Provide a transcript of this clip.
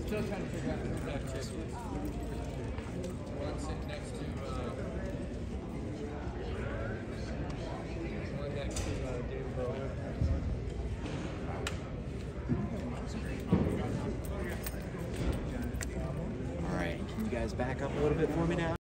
Still trying to figure out who that chick is. One sitting next to, one next to David Bowie. All right, can you guys back up a little bit for me now?